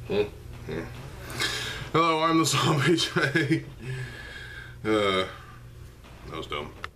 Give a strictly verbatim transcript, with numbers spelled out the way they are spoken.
Mm-hmm. Hello, I'm the Zombie J. Uh, that was dumb.